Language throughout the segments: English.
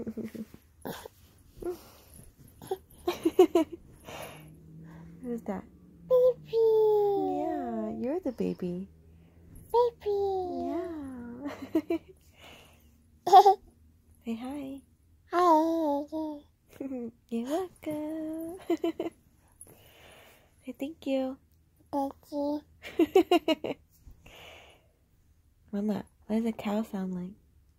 Who's that? Baby. Yeah, you're the baby. Baby. Yeah. Say hi. Hi. You're welcome. Say thank you. Thank you. Mama, what does a cow sound like?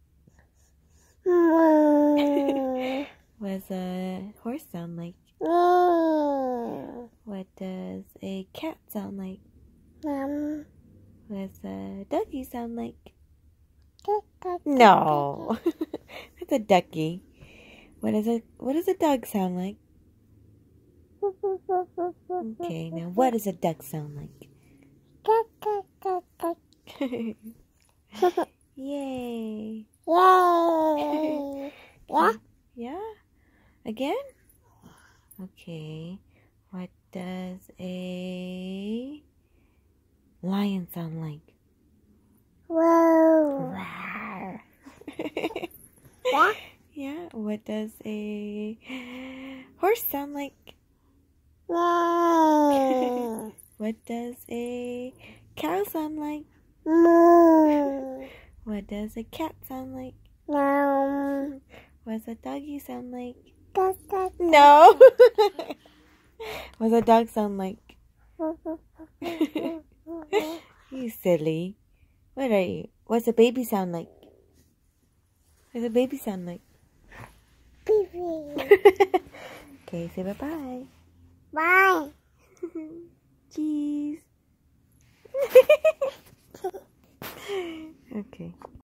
Moo. What does a horse sound like? Moo. What does a cat sound like? Mom. What does a ducky sound like? No. No. That's a ducky. What does a dog sound like? Okay, now what does a duck sound like? Yay. Yay. Yeah. Yeah? Again? Okay. What does a lion sound like? Whoa. Rawr. Yeah. Yeah. What does a horse sound like? Moo. What does a cow sound like? Moo. What does a cat sound like? No. What does a doggy sound like? No. No. What does a dog sound like? You silly. What are you? What's a baby sound like? What does a baby sound like? Baby. Okay, say bye-bye. Bye. Cheese. Okay.